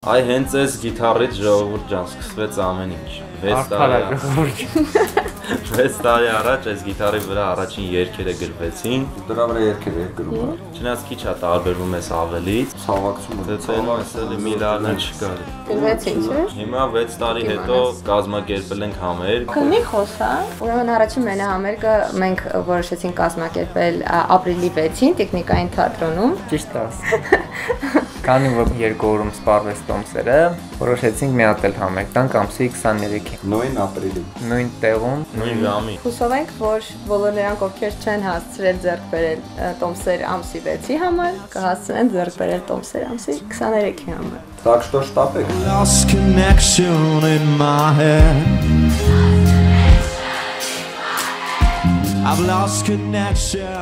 Այ հենց այս գիտարից ժողովուրդ ջան սկսվեց ամեն ինչ։ 6 տարի առաջ այս գիտարի վրա առաջին երգերը գրվեցին։ Դրա վրա երգեր է գրում։ Չնայած քիչ է տարբերվում էս ավելից։ Ցավակցում է։ Դե մի լարն չկար։ Գրվեցին, չէ՞։ Հիմա 6 տարի հետո կազմակերպել ենք համերգ։ Քնի խոսա։ Ուրեմն առաջին մենահամերգը մենք որոշեցինք կազմակերպել ապրիլի 6-ին Տեխնիկային թատրոնում։ Ճիշտ է։ Քանի որ երկու օրում սպառվեց տոմսերը, որոշեցինք մի հատ էլ համերգ տանք ամսի 23-ին։ Նույն ապրիլի։ Նույն տեղում, նույն ժամին։ Հուսով ենք, որ բոլոր նրանք, ովքեր չեն հասցրել ձեռք բերել տոմսեր ամսի 6-ի համար, կհասցնեն ձեռք բերել տոմսեր ամսի 23-ի համար։ Так что штабек. Lost connection in my head. I've lost connection.